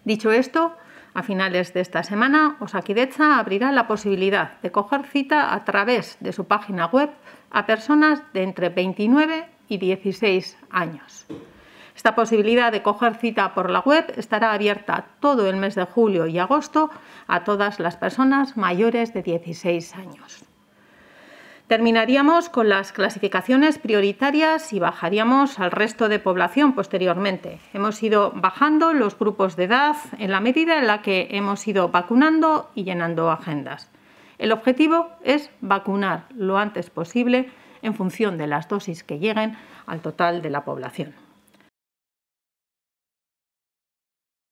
Dicho esto, a finales de esta semana, Osakidetza abrirá la posibilidad de coger cita a través de su página web a personas de entre 29 y 16 años. Esta posibilidad de coger cita por la web estará abierta todo el mes de julio y agosto a todas las personas mayores de 16 años. Terminaríamos con las clasificaciones prioritarias y bajaríamos al resto de población posteriormente. Hemos ido bajando los grupos de edad en la medida en la que hemos ido vacunando y llenando agendas. El objetivo es vacunar lo antes posible en función de las dosis que lleguen al total de la población.